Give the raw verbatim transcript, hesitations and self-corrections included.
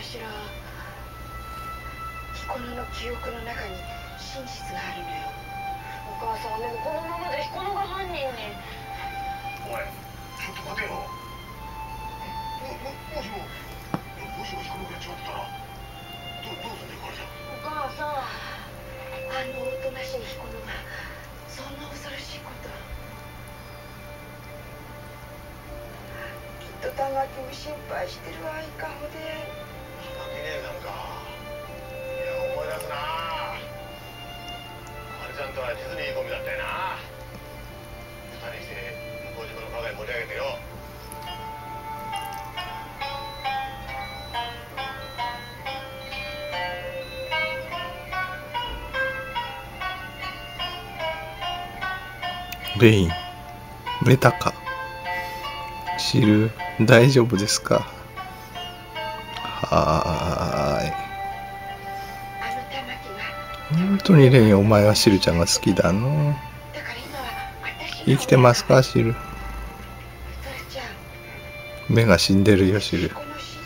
しら。彦野の記憶の中に真実があるのよ。お母さん、でもこのままで彦野が犯人に。 おい、ちょっと待てよ。ももしももしも彦野がやっちまってたらどどうすんだよ、これじゃ。 お母さん、あのおとなしい彦野がそんな恐ろしいこと。きっと玉木も心配してるわ。いかほで玉木姉さんか。いや、思い出すな。あれちゃんとは実にいいコンビだったよな。二人して向島の課外盛り上げてよ。 レイン、寝たか。シル、大丈夫ですか。はーい。本当にレイン、お前はシルちゃんが好きだの。生きてますか、シル。目が死んでるよ、シル。